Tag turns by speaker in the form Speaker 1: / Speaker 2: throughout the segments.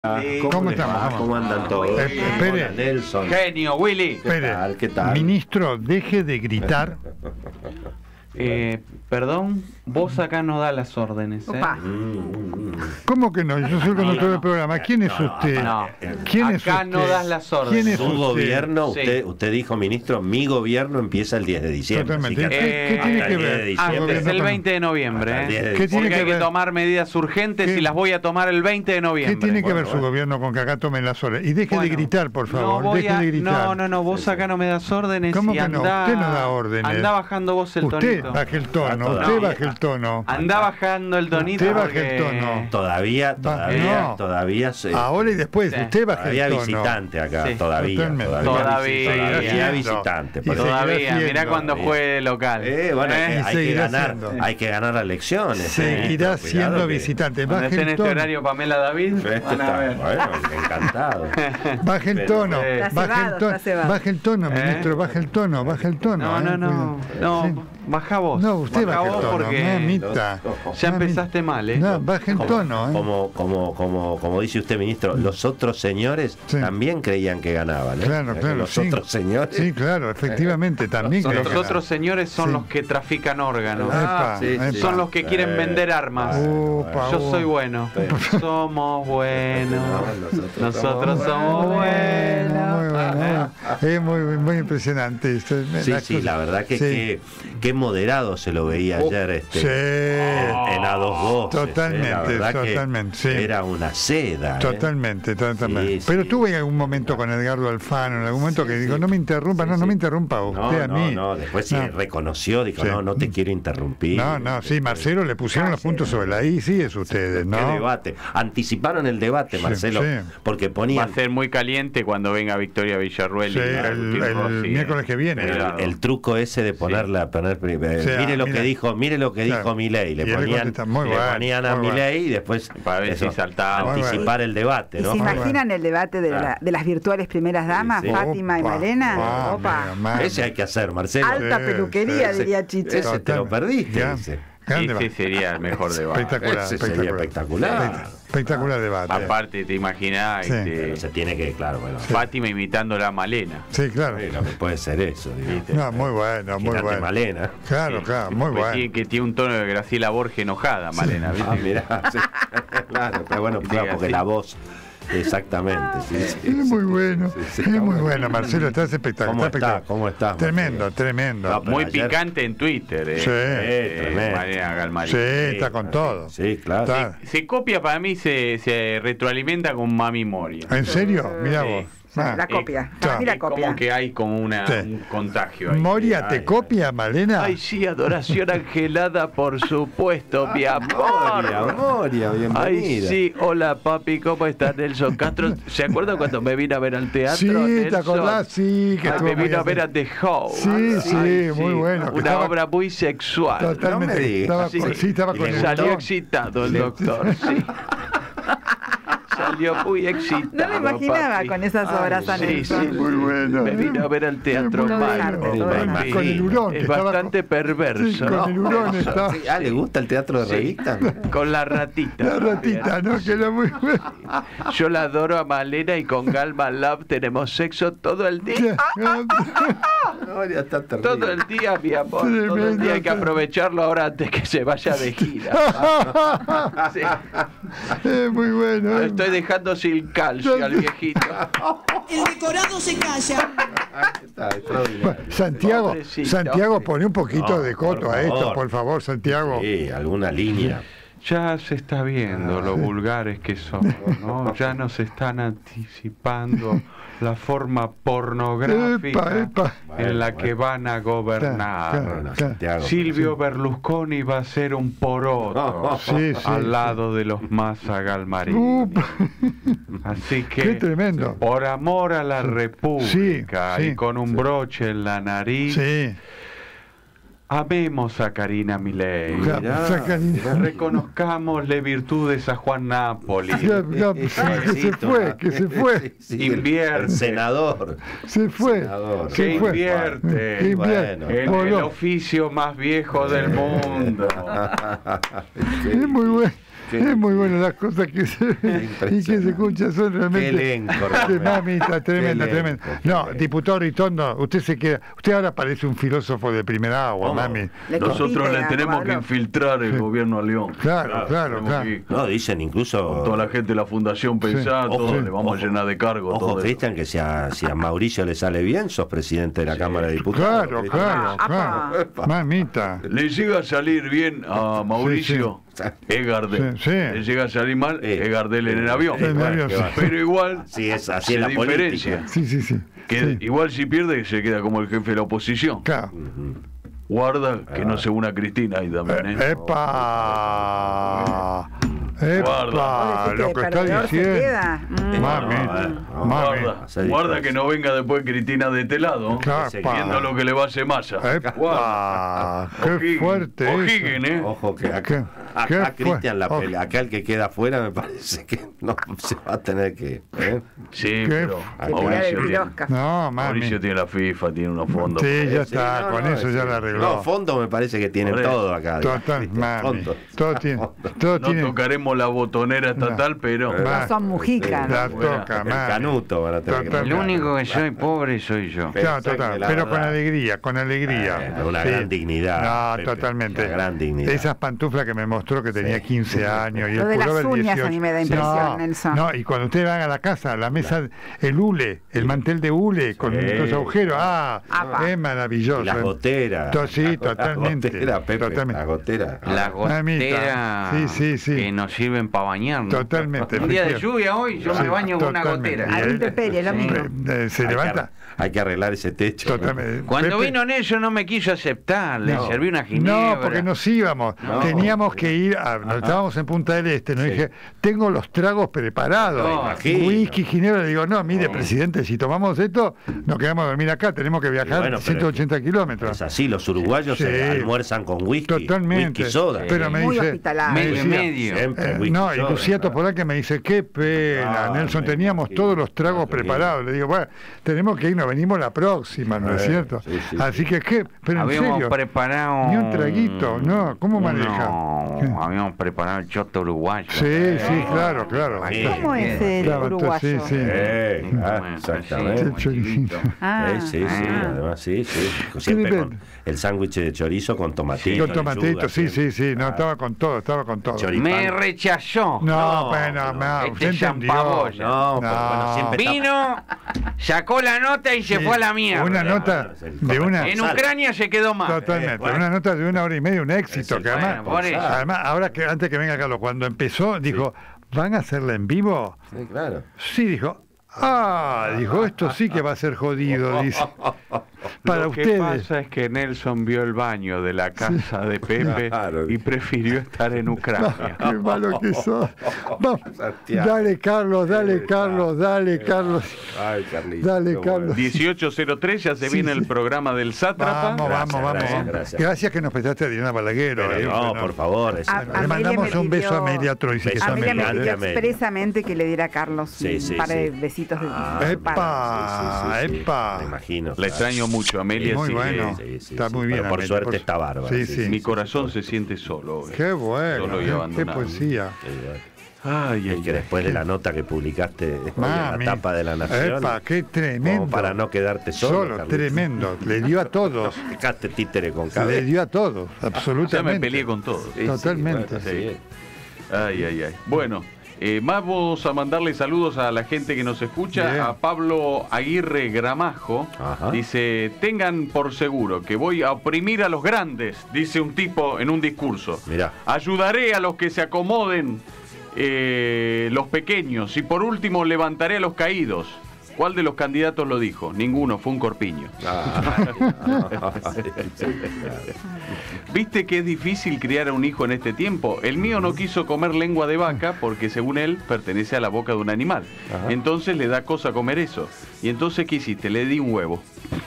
Speaker 1: ¿Cómo estamos?
Speaker 2: ¿Cómo andan todos?
Speaker 1: Espere.
Speaker 2: Hola, Nelson.
Speaker 3: Genio, Willy.
Speaker 1: Espere.
Speaker 2: ¿Qué tal?
Speaker 1: Ministro, deje de gritar.
Speaker 3: Perdón, vos acá no da las órdenes, ¿eh?
Speaker 4: Opa.
Speaker 1: ¿Cómo que no? Yo soy el conductor del programa. ¿Quién es usted?
Speaker 3: No,
Speaker 1: ¿Quién es
Speaker 3: acá
Speaker 1: usted?
Speaker 3: no das las órdenes.
Speaker 1: ¿Quién es
Speaker 2: Su
Speaker 1: usted?
Speaker 2: gobierno,
Speaker 3: Sí.
Speaker 2: usted dijo, ministro, mi gobierno empieza el 10 de diciembre.
Speaker 1: Totalmente.
Speaker 2: así que
Speaker 1: ¿Qué tiene
Speaker 2: hasta
Speaker 1: que
Speaker 2: el 10 de
Speaker 1: ver?
Speaker 2: diciembre.
Speaker 3: Antes,
Speaker 1: gobierno
Speaker 3: el
Speaker 1: con-
Speaker 3: 20 de noviembre,
Speaker 2: Hasta el 10 de
Speaker 3: ¿eh?
Speaker 1: ¿Qué tiene
Speaker 3: Porque hay
Speaker 1: que
Speaker 3: que
Speaker 1: ver?
Speaker 3: tomar medidas urgentes
Speaker 1: ¿Qué?
Speaker 3: y las voy a tomar el 20 de noviembre.
Speaker 1: ¿Qué tiene que ver
Speaker 2: Bueno,
Speaker 1: su gobierno con que acá tomen las horas? Y deje de
Speaker 3: Bueno,
Speaker 1: gritar, por favor.
Speaker 3: No, voy
Speaker 1: deje de gritar.
Speaker 3: no, vos acá no me das órdenes.
Speaker 1: ¿Cómo
Speaker 3: y
Speaker 1: que no?
Speaker 3: andá,
Speaker 1: Usted no da órdenes.
Speaker 3: Andá bajando vos el
Speaker 1: Usted
Speaker 3: tonito.
Speaker 1: baje el tono.
Speaker 2: No.
Speaker 1: Usted baje el tono.
Speaker 3: Andá bajando el tonito.
Speaker 1: Usted baje
Speaker 3: porque-
Speaker 1: el tono.
Speaker 2: Todavía
Speaker 1: no. Ahora y después,
Speaker 3: Sí.
Speaker 1: usted baje
Speaker 2: Todavía
Speaker 1: el tono.
Speaker 2: visitante acá,
Speaker 3: Sí.
Speaker 2: todavía.
Speaker 1: Totalmente.
Speaker 3: Todavía.
Speaker 2: Visitante.
Speaker 1: Y
Speaker 2: por eso.
Speaker 3: Todavía,
Speaker 1: seguirá
Speaker 3: mirá
Speaker 1: siendo.
Speaker 3: cuando juegue local.
Speaker 2: Bueno,
Speaker 1: Y
Speaker 2: hay que
Speaker 1: seguirá
Speaker 2: ganar,
Speaker 1: siendo.
Speaker 2: hay que ganar las elecciones.
Speaker 1: Seguirá
Speaker 2: Cuidado
Speaker 1: siendo
Speaker 2: que-
Speaker 1: visitante.
Speaker 3: Cuando
Speaker 1: Baje
Speaker 3: esté en
Speaker 1: el
Speaker 3: este
Speaker 1: tono.
Speaker 3: horario Pamela David,
Speaker 2: Este
Speaker 3: van a
Speaker 2: está,
Speaker 3: ver.
Speaker 2: bueno, encantado.
Speaker 1: Baje el
Speaker 2: Pero-
Speaker 1: tono,
Speaker 3: Está
Speaker 1: baje el
Speaker 4: cebado,
Speaker 1: tono,
Speaker 4: está cebado.
Speaker 1: baje el tono, ministro, baje el tono, baje el tono.
Speaker 3: No,
Speaker 1: Sí.
Speaker 3: baja vos.
Speaker 1: No, usted
Speaker 3: baja
Speaker 1: baje el
Speaker 3: vos
Speaker 1: tono,
Speaker 3: porque
Speaker 1: mamita.
Speaker 3: ya empezaste mal, ¿eh?
Speaker 1: No, baje el tono,
Speaker 2: Como dice usted, ministro, los otros señores
Speaker 1: Sí.
Speaker 2: también creían que ganaban. ¿eh?
Speaker 1: Claro, claro.
Speaker 2: Los
Speaker 1: sí.
Speaker 2: otros señores.
Speaker 1: Sí, claro, efectivamente, también.
Speaker 3: Los
Speaker 1: creen que
Speaker 3: otros señores son
Speaker 1: Sí.
Speaker 3: los que trafican órganos.
Speaker 1: Epa, epa.
Speaker 3: Son los que quieren vender armas.
Speaker 1: Upa,
Speaker 3: Yo soy bueno. Somos buenos. Nosotros somos
Speaker 1: Muy
Speaker 3: buenos.
Speaker 1: bueno, es muy impresionante esto.
Speaker 2: Sí, la verdad que
Speaker 1: Sí.
Speaker 2: qué moderado se lo veía ayer
Speaker 1: Sí.
Speaker 2: en a dos voces.
Speaker 1: Totalmente,
Speaker 2: la verdad que
Speaker 1: totalmente, sí.
Speaker 2: era una seda.
Speaker 1: Totalmente.
Speaker 2: Sí,
Speaker 1: Pero
Speaker 2: sí.
Speaker 1: tuve en algún momento con Edgardo Alfano, en algún momento que digo, no me interrumpa, no me interrumpa usted a mí.
Speaker 2: No, después sí
Speaker 1: No.
Speaker 2: reconoció, dijo,
Speaker 1: Sí.
Speaker 2: no te quiero interrumpir.
Speaker 1: No, sí, Marcelo le pusieron los puntos sobre la I, sí, es ustedes,
Speaker 2: ¿Qué
Speaker 1: ¿no?
Speaker 2: debate? Anticiparon el debate,
Speaker 1: Sí,
Speaker 2: Marcelo,
Speaker 1: sí.
Speaker 2: porque
Speaker 3: Va a
Speaker 2: ponían
Speaker 3: ser muy caliente cuando venga Victoria Villarruel
Speaker 1: Sí,
Speaker 3: y
Speaker 1: el
Speaker 3: Agustín Rossi,
Speaker 1: miércoles que viene.
Speaker 2: pero el truco ese de poner
Speaker 1: sea,
Speaker 2: mire lo que dijo
Speaker 1: Claro.
Speaker 2: Milei, le
Speaker 1: Y él
Speaker 2: ponían,
Speaker 1: contesta, muy
Speaker 2: le
Speaker 1: bueno,
Speaker 2: ponían a
Speaker 1: muy bueno.
Speaker 2: Milei y después
Speaker 3: Para ver si saltaba.
Speaker 2: anticipar el debate,
Speaker 4: ¿Y
Speaker 2: ¿no?
Speaker 4: se
Speaker 1: Muy
Speaker 4: imaginan el debate de,
Speaker 2: Claro.
Speaker 4: de las virtuales primeras damas,
Speaker 2: Sí, sí.
Speaker 4: Fátima y
Speaker 1: Opa,
Speaker 4: Malena?
Speaker 1: opa,
Speaker 4: Opa.
Speaker 1: mira,
Speaker 2: Ese hay que hacer, Marcelo.
Speaker 4: Alta
Speaker 1: Sí,
Speaker 4: peluquería,
Speaker 1: sí,
Speaker 4: diría Chiche.
Speaker 2: Ese te lo perdiste,
Speaker 1: Ya.
Speaker 2: ese.
Speaker 1: Grande
Speaker 3: Ese
Speaker 1: debate.
Speaker 3: sería el mejor debate.
Speaker 1: Espectacular,
Speaker 2: Ese sería espectacular.
Speaker 1: Espectacular debate.
Speaker 3: Aparte, te imaginás
Speaker 1: Sí.
Speaker 2: Pero se tiene que, claro, bueno.
Speaker 3: Fátima imitándola a Malena.
Speaker 1: Sí, claro.
Speaker 2: Lo que puede ser eso, digo.
Speaker 3: ¿Viste?
Speaker 1: No, muy bueno, muy
Speaker 2: Imagínate
Speaker 1: bueno.
Speaker 2: Malena.
Speaker 1: Claro,
Speaker 3: Sí.
Speaker 1: claro, muy
Speaker 3: Pues
Speaker 1: bueno.
Speaker 3: que tiene un tono de Graciela Borges enojada, Malena, ¿viste?
Speaker 2: Mirá, sí. Claro, pero bueno, claro, porque
Speaker 3: así.
Speaker 2: la voz, exactamente. Sí, sí,
Speaker 1: Es muy bueno,
Speaker 2: sí, sí,
Speaker 1: es
Speaker 2: está
Speaker 1: muy bueno, Marcelo, estás espectacular.
Speaker 2: ¿Cómo
Speaker 1: está
Speaker 2: está?
Speaker 1: espectacular.
Speaker 2: ¿Cómo estás,
Speaker 1: Tremendo,
Speaker 2: Marcelo?
Speaker 1: tremendo.
Speaker 2: No, pero
Speaker 3: Muy
Speaker 2: ayer-
Speaker 3: picante en Twitter,
Speaker 1: Sí.
Speaker 2: Tremendo.
Speaker 3: Malena Galmarín.
Speaker 1: Sí, está con todo.
Speaker 2: Sí, claro.
Speaker 1: Está-
Speaker 3: Se copia para mí, se retroalimenta con Mami Moria.
Speaker 1: ¿En serio? Mira
Speaker 3: Sí.
Speaker 1: vos.
Speaker 4: La copia.
Speaker 1: Claro.
Speaker 4: Mira,
Speaker 3: Es como
Speaker 4: copia.
Speaker 3: que hay como un contagio ahí.
Speaker 1: ¿Moria te
Speaker 2: Ay,
Speaker 1: copia, Malena?
Speaker 3: Ay, sí, adoración angelada, por supuesto, mi amor.
Speaker 2: Moria, bienvenida.
Speaker 3: Ay, sí, hola papi, ¿cómo está Nelson Castro? ¿Se acuerda cuando me vine a ver al teatro?
Speaker 1: Sí, ¿te
Speaker 3: Nelson?
Speaker 1: acordás? Sí, que
Speaker 3: Ay,
Speaker 1: estuvo
Speaker 3: me
Speaker 1: muy
Speaker 3: vino a
Speaker 1: bien.
Speaker 3: ver a The House.
Speaker 1: Sí, sí,
Speaker 3: Ay,
Speaker 1: muy bueno, que
Speaker 3: Una
Speaker 1: estaba-
Speaker 3: obra muy sexual.
Speaker 1: Totalmente.
Speaker 2: No me digas.
Speaker 1: Estaba,
Speaker 3: Sí.
Speaker 1: sí, estaba
Speaker 2: Y
Speaker 1: con
Speaker 2: le
Speaker 1: el
Speaker 3: Salió
Speaker 1: don.
Speaker 3: excitado el doctor, sí. Salió muy excitado.
Speaker 4: No me imaginaba
Speaker 3: papi.
Speaker 4: con esas obras a
Speaker 3: Sí,
Speaker 4: Nelson.
Speaker 3: sí.
Speaker 1: Muy bueno.
Speaker 3: Me vino a ver al teatro
Speaker 1: Muy
Speaker 3: mal.
Speaker 1: bueno.
Speaker 3: papi.
Speaker 1: Con el hurón. que
Speaker 3: Es
Speaker 1: estaba
Speaker 3: bastante
Speaker 1: con-
Speaker 3: perverso.
Speaker 1: Sí, con
Speaker 3: ¿no?
Speaker 1: el hurón estaba.
Speaker 2: Sí, ¿le gusta el teatro de
Speaker 3: Sí.
Speaker 2: revista?
Speaker 3: Con la ratita.
Speaker 1: La ratita, ¿no? Que era muy bueno.
Speaker 3: Yo la adoro a Malena y con Galma Love tenemos sexo todo el día.
Speaker 2: Moria está terrible.
Speaker 3: Todo el día, mi amor. Todo el
Speaker 1: Tremendo,
Speaker 3: día hay que aprovecharlo ahora antes que se vaya de gira. Sí.
Speaker 1: Es muy bueno.
Speaker 3: Lo estoy dejando sin calcio al viejito.
Speaker 5: El decorado se calla.
Speaker 2: Está extraordinario.
Speaker 1: Santiago,
Speaker 3: Pobrecito.
Speaker 1: Santiago, pone un poquito
Speaker 2: No,
Speaker 1: de coto
Speaker 2: por
Speaker 1: a esto,
Speaker 2: favor.
Speaker 1: por favor, Santiago.
Speaker 2: Sí, alguna línea.
Speaker 3: Ya se está viendo lo vulgares que somos, ¿no? Ya nos están anticipando la forma pornográfica
Speaker 1: Epa.
Speaker 3: en la que van a gobernar.
Speaker 1: Claro,
Speaker 2: Bueno,
Speaker 1: claro.
Speaker 2: Santiago.
Speaker 3: Silvio Berlusconi va a ser un poroto
Speaker 1: Sí, sí,
Speaker 3: al
Speaker 1: sí.
Speaker 3: lado de los Massa Galmarini.
Speaker 1: Upa.
Speaker 3: Así que,
Speaker 1: Qué tremendo.
Speaker 3: por amor a la República
Speaker 1: Sí, sí,
Speaker 3: y con un broche en la nariz,
Speaker 1: Sí.
Speaker 3: amemos a Karina Milei.
Speaker 1: Ja, saca-
Speaker 3: Reconozcámosle virtudes a Juan Napoli.
Speaker 1: Ya, que se fue, que se fue,
Speaker 3: Invierte.
Speaker 2: El senador.
Speaker 1: se fue.
Speaker 2: Senador.
Speaker 1: Se
Speaker 3: Que
Speaker 1: fue.
Speaker 3: invierte
Speaker 1: Que invierte.
Speaker 2: Bueno.
Speaker 3: en el
Speaker 1: Voló.
Speaker 3: oficio más viejo del mundo.
Speaker 1: Es muy bueno. Es muy bueno las cosas que se ven y que se escuchan, son realmente...
Speaker 2: Qué elenco,
Speaker 1: Sí,
Speaker 2: realmente.
Speaker 1: mamita, tremenda,
Speaker 2: Qué
Speaker 1: tremenda.
Speaker 2: elenco,
Speaker 1: No,
Speaker 2: qué
Speaker 1: diputado Ritondo, usted ahora parece un filósofo de primera agua,
Speaker 2: ¿Cómo?
Speaker 1: mami.
Speaker 4: Le
Speaker 6: Nosotros
Speaker 4: compite
Speaker 6: le
Speaker 4: a
Speaker 6: tenemos que
Speaker 4: Pablo.
Speaker 6: infiltrar el gobierno a León.
Speaker 1: Claro, claro,
Speaker 6: Tenemos
Speaker 1: claro.
Speaker 6: que ir
Speaker 2: No, dicen
Speaker 6: con
Speaker 2: incluso...
Speaker 6: toda la gente de la Fundación Pensá,
Speaker 2: Ojo,
Speaker 6: todo, le vamos
Speaker 2: ojo,
Speaker 6: a llenar de cargo.
Speaker 2: Ojo,
Speaker 6: todo eso.
Speaker 2: Cristian, que si a Mauricio le sale bien, sos presidente de la Cámara de Diputados.
Speaker 1: Claro,
Speaker 2: Cristian.
Speaker 1: claro,
Speaker 4: Apa.
Speaker 1: claro. Mamita.
Speaker 6: Le llega a salir bien a Mauricio, es Gardel.
Speaker 1: Sí, sí.
Speaker 6: Le llega a salir mal, es Gardel en el avión.
Speaker 1: En el avión,
Speaker 2: qué
Speaker 1: sí.
Speaker 2: va.
Speaker 6: Pero igual
Speaker 2: Sí, es así
Speaker 6: se
Speaker 2: en la
Speaker 6: diferencia.
Speaker 2: política.
Speaker 1: Sí, sí, sí.
Speaker 6: Que
Speaker 1: Sí.
Speaker 6: igual si pierde se queda como el jefe de la oposición.
Speaker 1: Claro.
Speaker 6: Guarda que no se una a Cristina ahí también, ¿eh?
Speaker 1: ¡Epa!
Speaker 6: Guarda.
Speaker 1: ¡Epa! Lo que está
Speaker 4: perdedor se
Speaker 1: diciendo.
Speaker 4: queda.
Speaker 1: Mamita,
Speaker 2: No,
Speaker 1: mami.
Speaker 6: Guarda,
Speaker 2: se
Speaker 6: guarda
Speaker 2: dice.
Speaker 6: que no venga después Cristina de este lado.
Speaker 1: Claro,
Speaker 6: Viendo lo que le va a hacer Massa.
Speaker 1: ¡Epa! ¡Qué
Speaker 6: O'Higgins,
Speaker 1: fuerte eso!
Speaker 6: O'Higgins, ¿eh?
Speaker 2: Ojo que
Speaker 1: ¿Qué?
Speaker 2: acá,
Speaker 1: ¿Qué
Speaker 2: acá
Speaker 1: fue?
Speaker 2: Cristian, la
Speaker 1: Ojo.
Speaker 2: pelea, acá el que queda afuera me parece que no se va a tener que... ¿eh?
Speaker 6: Sí,
Speaker 1: ¿Qué?
Speaker 6: pero
Speaker 4: Que tirar el
Speaker 6: Mauricio tiene,
Speaker 4: pirosca.
Speaker 1: No, mami.
Speaker 6: Mauricio tiene la FIFA, tiene unos fondos.
Speaker 1: Sí, ya
Speaker 2: Sí,
Speaker 1: está,
Speaker 2: no,
Speaker 1: con
Speaker 2: no,
Speaker 1: eso ya
Speaker 2: sí.
Speaker 1: lo arregló.
Speaker 2: No, fondo me parece que tienen
Speaker 6: Por eso.
Speaker 2: todo acá.
Speaker 1: Total,
Speaker 2: Cristian,
Speaker 1: mami.
Speaker 2: fondo.
Speaker 1: Todo tiene. Todo
Speaker 6: No
Speaker 1: tiene.
Speaker 6: tocaremos la botonera estatal, pero
Speaker 1: Va.
Speaker 4: Son mujicanos.
Speaker 1: La
Speaker 6: Bueno,
Speaker 1: toca,
Speaker 2: El
Speaker 1: mami.
Speaker 2: canuto van a tener que
Speaker 1: Total.
Speaker 3: El único que soy pobre soy yo.
Speaker 1: Claro,
Speaker 2: Pensá
Speaker 1: total,
Speaker 2: que la
Speaker 1: pero con
Speaker 2: verdad-
Speaker 1: alegría, con alegría.
Speaker 2: Una gran dignidad,
Speaker 1: No,
Speaker 2: Pepe,
Speaker 1: totalmente.
Speaker 2: una gran dignidad.
Speaker 1: Esas pantuflas que me mostró que tenía 15 años y
Speaker 4: Lo
Speaker 1: el
Speaker 4: de las
Speaker 1: pullover
Speaker 4: uñas
Speaker 1: 18.
Speaker 4: a mí me da impresión,
Speaker 1: no,
Speaker 4: Nelson.
Speaker 1: No, y cuando ustedes van a la casa, la mesa, el hule, el mantel de hule con los agujeros,
Speaker 4: Apa.
Speaker 1: es maravilloso.
Speaker 2: Y las goteras.
Speaker 1: Sí, totalmente.
Speaker 2: La gotera, Pepe,
Speaker 1: Totalmente.
Speaker 2: la gotera.
Speaker 3: La
Speaker 1: Mamita.
Speaker 3: gotera
Speaker 1: Sí, sí, sí.
Speaker 3: que nos sirven para bañarnos.
Speaker 1: Totalmente.
Speaker 3: Un día de
Speaker 1: efectivamente.
Speaker 3: lluvia hoy yo
Speaker 1: Sí,
Speaker 3: me baño con una
Speaker 1: totalmente.
Speaker 3: gotera.
Speaker 1: Y
Speaker 4: A la intemperie, lo
Speaker 3: Sí.
Speaker 4: mismo.
Speaker 1: Se
Speaker 2: Hay que
Speaker 1: levanta.
Speaker 2: Hay que arreglar ese techo.
Speaker 1: Totalmente.
Speaker 3: Cuando
Speaker 1: Pepe-
Speaker 3: vino Nelson no me quiso aceptar, le
Speaker 1: No.
Speaker 3: serví una ginebra.
Speaker 1: No, porque nos íbamos.
Speaker 3: No.
Speaker 1: Teníamos que ir, estábamos en Punta del Este. Nos dije, tengo los tragos preparados.
Speaker 3: No,
Speaker 2: imagino.
Speaker 1: Whisky, ginebra. Le digo, no, mire, presidente, si tomamos esto, nos quedamos a dormir acá. Tenemos que viajar
Speaker 2: bueno, pero
Speaker 1: 180 kilómetros.
Speaker 2: Es así, los uruguayos
Speaker 1: Sí.
Speaker 2: almuerzan con whisky.
Speaker 1: Totalmente.
Speaker 2: Whisky soda.
Speaker 1: Pero me
Speaker 4: Muy
Speaker 1: dice.
Speaker 4: hospitalario.
Speaker 1: me
Speaker 3: Medio y
Speaker 1: decía,
Speaker 3: medio.
Speaker 2: Siempre whisky
Speaker 1: no, y
Speaker 2: soda,
Speaker 1: Lucía
Speaker 2: claro.
Speaker 1: Topolaque me dice, qué pena,
Speaker 2: Ah,
Speaker 1: Nelson,
Speaker 2: me
Speaker 1: teníamos
Speaker 2: imagino.
Speaker 1: todos los tragos
Speaker 2: Qué lindo.
Speaker 1: preparados. Le digo, bueno, tenemos que irnos, venimos la próxima, ¿no es cierto?
Speaker 2: sí, sí,
Speaker 1: Así que, ¿qué? Pero en
Speaker 3: Habíamos
Speaker 1: serio,
Speaker 3: preparado.
Speaker 1: ni un traguito, ¿no? ¿Cómo maneja?
Speaker 3: No, habíamos preparado el choto uruguayo.
Speaker 1: Sí, sí, claro, claro.
Speaker 2: Sí.
Speaker 4: ¿Cómo es el
Speaker 1: Claro,
Speaker 4: uruguayo?
Speaker 1: entonces, sí, sí.
Speaker 3: Bueno,
Speaker 2: Exactamente.
Speaker 1: El choricito.
Speaker 4: Ah,
Speaker 2: Sí, sí, además sí, sí. Siempre con el sándwich de chorizo con tomatito.
Speaker 1: Con tomatito,
Speaker 2: lechuga,
Speaker 1: sí, sí, sí. No,
Speaker 2: Ah,
Speaker 1: estaba con todo, estaba con todo.
Speaker 2: Choripán.
Speaker 3: Me rechazó.
Speaker 1: No,
Speaker 2: No,
Speaker 1: bueno,
Speaker 2: no.
Speaker 1: usted
Speaker 3: Este
Speaker 1: entendió.
Speaker 3: champaboya.
Speaker 2: No, pues, bueno, siempre está-
Speaker 3: Vino, sacó la nota y se
Speaker 1: Sí,
Speaker 3: fue a la mierda.
Speaker 1: Una nota de una.
Speaker 3: En Ucrania se quedó mal.
Speaker 1: Totalmente,
Speaker 2: bueno.
Speaker 1: una nota de 1 hora y media, un éxito.
Speaker 2: Es el-
Speaker 1: Que además,
Speaker 3: bueno, por eso.
Speaker 1: además, ahora que antes que venga Carlos, cuando empezó, dijo, ¿van a hacerla en vivo?
Speaker 2: Sí, claro.
Speaker 1: Sí, dijo. Dijo, esto sí que va a ser jodido, dice. Para
Speaker 3: Lo que
Speaker 1: ustedes.
Speaker 3: pasa es que Nelson vio el baño de la casa de Pepe
Speaker 2: Claro.
Speaker 3: y prefirió estar en Ucrania.
Speaker 1: Qué malo que sos. Vamos.
Speaker 2: Santiago.
Speaker 1: Dale, Carlos, dale, Carlos, dale, Carlos.
Speaker 2: Ay, Carlitos.
Speaker 1: Dale,
Speaker 2: qué bueno.
Speaker 1: Carlos.
Speaker 3: 1803 ya se
Speaker 1: Sí,
Speaker 3: viene
Speaker 1: sí.
Speaker 3: el programa del Sátrapa.
Speaker 1: Vamos,
Speaker 2: Gracias,
Speaker 1: vamos,
Speaker 2: gracias,
Speaker 1: vamos.
Speaker 2: gracias.
Speaker 1: Gracias que nos prestaste a Diana Balaguero.
Speaker 2: Pero no,
Speaker 1: Bueno,
Speaker 2: por favor. es-
Speaker 4: A-
Speaker 1: Le
Speaker 4: Amelia
Speaker 1: mandamos
Speaker 4: me
Speaker 1: un beso a
Speaker 4: pidió-
Speaker 1: Amelia Troisi, que es
Speaker 2: Beso a
Speaker 4: Amelia me
Speaker 1: amiga.
Speaker 4: pidió
Speaker 2: Amelia.
Speaker 4: expresamente que le diera a Carlos
Speaker 2: Sí, sí,
Speaker 4: un par de
Speaker 2: sí.
Speaker 4: besitos de
Speaker 1: Epa.
Speaker 4: parte.
Speaker 2: Sí,
Speaker 1: epa.
Speaker 2: Me imagino.
Speaker 3: La
Speaker 2: claro.
Speaker 3: extraño mucho, Amelia.
Speaker 1: Muy
Speaker 3: sí que
Speaker 1: bueno. Está muy bien,
Speaker 2: Pero por
Speaker 1: Amelia,
Speaker 2: suerte
Speaker 1: por-
Speaker 2: está bárbaro.
Speaker 1: Sí, sí.
Speaker 3: Mi corazón se siente solo. hoy.
Speaker 1: Qué bueno,
Speaker 3: Solo y
Speaker 1: qué
Speaker 3: abandonado.
Speaker 1: poesía.
Speaker 3: Ay,
Speaker 2: Y
Speaker 3: ay,
Speaker 2: que
Speaker 3: ay.
Speaker 2: después de la nota que publicaste hoy en
Speaker 1: Mami.
Speaker 2: la tapa de la Nación,
Speaker 1: Epa, qué tremendo.
Speaker 2: como para no quedarte solo. Carlitos.
Speaker 1: tremendo. Le dio a todos.
Speaker 2: Dejaste títere con
Speaker 1: Le
Speaker 2: cabeza.
Speaker 1: dio a todos,
Speaker 3: Ya
Speaker 1: absolutamente.
Speaker 3: me peleé con todos.
Speaker 2: Sí, sí,
Speaker 1: Totalmente.
Speaker 2: bueno, sí.
Speaker 3: Ay, ay, ay. Bueno, vamos a mandarle saludos a la gente que nos escucha.
Speaker 1: Bien.
Speaker 3: A Pablo Aguirre Gramajo.
Speaker 2: Ajá.
Speaker 3: Dice, tengan por seguro que voy a oprimir a los grandes, dice un tipo en un discurso.
Speaker 2: Mirá.
Speaker 3: Ayudaré a los que se acomoden, los pequeños, y por último levantaré a los caídos. ¿Cuál de los candidatos lo dijo? Ninguno, fue un corpiño. ¿Viste que es difícil criar a un hijo en este tiempo? El mío no quiso comer lengua de vaca porque según él pertenece a la boca de un animal.
Speaker 2: Ajá.
Speaker 3: Entonces le da cosa comer eso. Y entonces, ¿qué hiciste? Le di un huevo.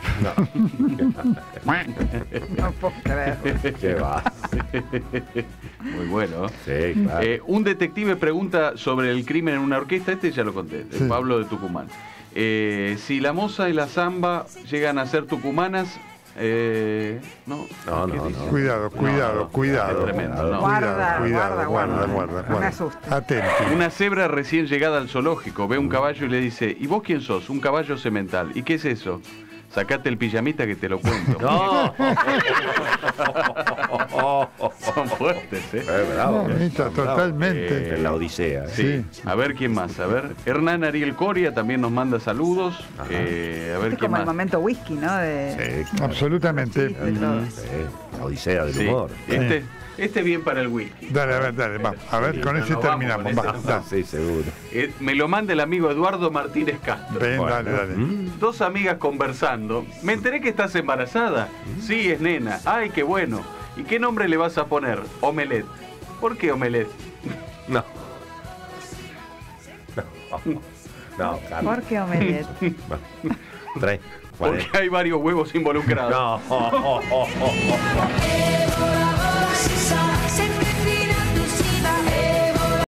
Speaker 4: No puedo creer.
Speaker 2: Qué va.
Speaker 3: Muy bueno.
Speaker 2: Sí, claro.
Speaker 3: Un detective pregunta sobre el crimen en una orquesta. Este ya lo conté, de
Speaker 1: Sí.
Speaker 3: Pablo de Tucumán. Si la moza y la zamba llegan a ser tucumanas, No,
Speaker 2: No,
Speaker 3: ¿qué
Speaker 2: no,
Speaker 3: dice?
Speaker 2: no.
Speaker 1: Cuidado, cuidado, cuidado.
Speaker 3: Es tremendo, no.
Speaker 4: Guarda,
Speaker 1: Cuidado,
Speaker 4: guarda.
Speaker 1: guarda.
Speaker 4: No me asustes.
Speaker 1: Atenti.
Speaker 3: Una cebra recién llegada al zoológico ve un caballo y le dice, ¿y vos quién sos? Un caballo semental. ¿Y qué es eso? Sacate el pijamita que te lo cuento.
Speaker 2: No.
Speaker 3: Son fuertes, ¿eh?
Speaker 2: Bravo.
Speaker 1: Bonita, totalmente.
Speaker 2: En la Odisea.
Speaker 3: Sí. A ver quién más. A ver, Hernán Ariel Coria también nos manda saludos. A ver
Speaker 4: Es
Speaker 3: quién
Speaker 4: como el
Speaker 3: más.
Speaker 4: momento whisky, ¿no? De,
Speaker 2: Sí,
Speaker 1: Absolutamente.
Speaker 4: de todo.
Speaker 2: la Odisea del
Speaker 3: Sí.
Speaker 2: humor.
Speaker 3: Este bien para el whisky.
Speaker 1: Dale, vamos. A ver, con ese
Speaker 3: nos vamos
Speaker 1: terminamos.
Speaker 3: con
Speaker 1: Va,
Speaker 3: ese.
Speaker 1: da.
Speaker 2: Sí, seguro.
Speaker 3: Me lo manda el amigo Eduardo Martínez Castro.
Speaker 1: Ven,
Speaker 2: Bueno.
Speaker 1: dale.
Speaker 3: Dos amigas conversando. Me enteré que estás embarazada. Sí, es nena. Ay, qué bueno. ¿Y qué nombre le vas a poner? Omelette. ¿Por qué Omelette?
Speaker 2: No. No, Carlos.
Speaker 4: ¿Por qué omelette?
Speaker 2: 3,
Speaker 3: Porque hay varios huevos involucrados.
Speaker 2: No.